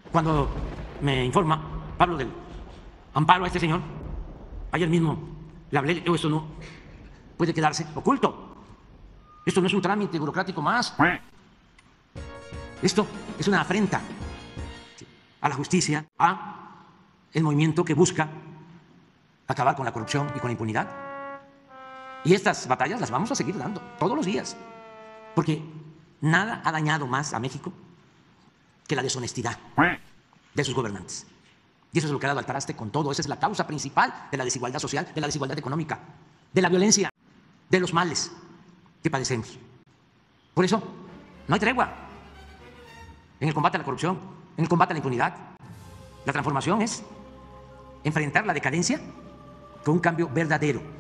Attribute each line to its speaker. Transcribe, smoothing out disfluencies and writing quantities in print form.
Speaker 1: Cuando me informa Pablo del amparo a este señor, ayer mismo le hablé, le digo, esto no puede quedarse oculto. Esto no es un trámite burocrático más. Esto es una afrenta a la justicia, a el movimiento que busca acabar con la corrupción y con la impunidad. Y estas batallas las vamos a seguir dando todos los días, porque nada ha dañado más a México que la deshonestidad de sus gobernantes. Y eso es lo que ha dado al traste con todo. Esa es la causa principal de la desigualdad social, de la desigualdad económica, de la violencia, de los males que padecemos. Por eso, no hay tregua en el combate a la corrupción, en el combate a la impunidad. La transformación es enfrentar la decadencia con un cambio verdadero.